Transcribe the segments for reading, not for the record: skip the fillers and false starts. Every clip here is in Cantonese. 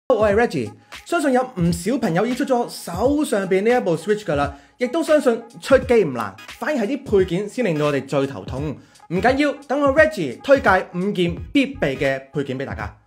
我係 Reggie， 相信有唔少朋友已經出咗手上邊呢一部 Switch 噶啦，亦都相信出機唔難，反而係啲配件先令到我哋最頭痛。唔緊要，等我 Reggie 推介5件必備嘅配件俾大家。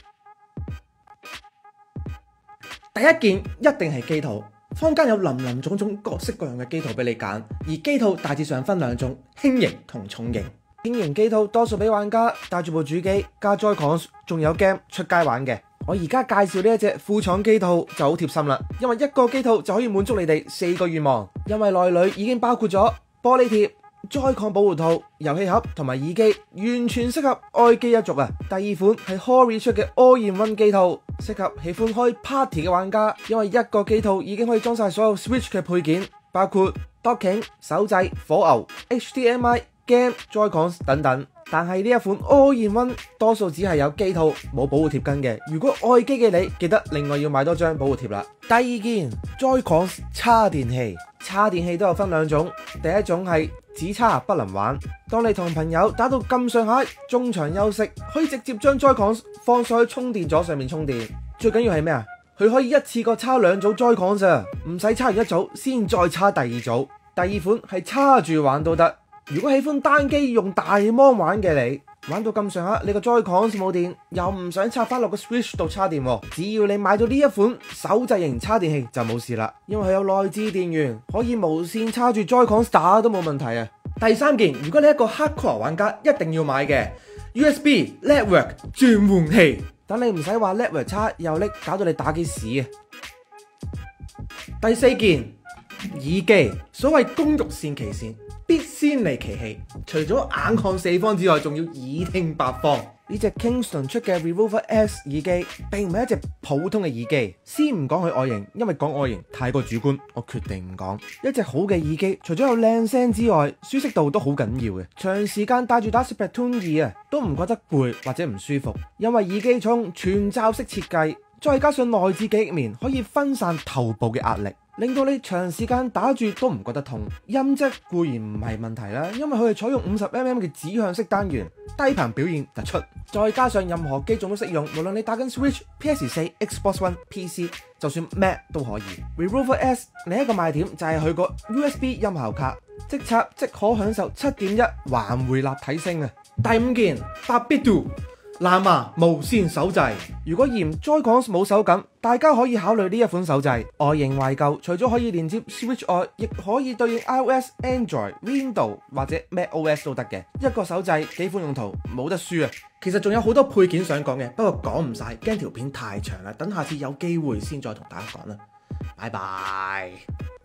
第一件一定係機套，坊間有林林種種各式各樣嘅機套俾你揀，而機套大致上分兩種，輕型同重型。輕型機套多數俾玩家帶住部主機加 Joy-Cons， 仲有 game 出街玩嘅。我而家介紹呢一隻副廠機套就好貼心啦，因為一個機套就可以滿足你哋4個願望，因為內裏已經包括咗玻璃貼、Joy-Con 保護套、遊戲盒同埋耳機，完全適合愛機一族啊！第二款係 Hori 出嘅 All-in-One 機套，適合喜歡開 party 嘅玩家，因為一個機套已經可以裝晒所有 Switch 嘅配件，包括 Docking、手掣、火牛、HDMI、Game、Joy-Cons 等等。但係呢一款 All-in-One 多數只係有機套冇保護貼巾嘅，如果愛機嘅你記得另外要買多張保護貼啦。第二件 Joy-Cons 叉電器，叉電器都有分兩種，第一種係只叉不能玩，當你同朋友打到咁上下中場休息，可以直接將 Joy-Cons 放上去充電座上面充電。最緊要係咩啊？佢可以一次過叉2組 Joy-Cons 啊，唔使叉完一組先再叉第二組。第二款係叉住玩都得。如果喜歡單機用大芒玩嘅你，玩到咁上下，你個 Joy-Cons 冇電，又唔想插翻落個 Switch 度叉電，只要你買到呢一款手掣型叉電器就冇事啦，因為佢有內置電源，可以無線叉住 Joy-Cons 打都冇問題啊。第三件，如果你係一個 hardcore 玩家，一定要買嘅 USB Network 轉換器，等你唔使話 Network 叉又拎，搞到你打機屎啊。第四件，耳機，所謂工欲善其事，必先利其器，除咗眼看四方之外，仲要耳聽八方。呢隻 Kingston 出嘅 Revolver S 耳機，並唔係一隻普通嘅耳機。先唔講佢外形，因為講外形太過主觀，我決定唔講。一隻好嘅耳機，除咗有靚聲之外，舒適度都好緊要嘅。長時間戴住打 Splatoon 2啊，都唔覺得攰或者唔舒服，因為耳機從全罩式設計，再加上內置記憶棉，可以分散頭部嘅壓力，令到你長時間打住都唔覺得痛。音質固然唔係問題啦，因為佢係採用50mm 嘅指向式單元，低頻表現突出，再加上任何機種都適用，無論你打緊 Switch、PS4、Xbox One、PC， 就算 Mac 都可以。Revolver S 另一個賣點就係佢個 USB 音效卡，即插即可享受 7.1 環迴立體聲啊！第5件 Babidoo藍牙無線手掣，如果嫌 Joy-Cons 冇手感，大家可以考慮呢一款手掣。外形懷舊，除咗可以連接 Switch 外，亦可以對應 iOS、Android、Windows 或者 macOS 都得嘅。一個手掣幾款用途，冇得輸啊！其實仲有好多配件想講嘅，不過講唔晒，驚條片太長啦。等下次有機會先再同大家講啦。拜拜。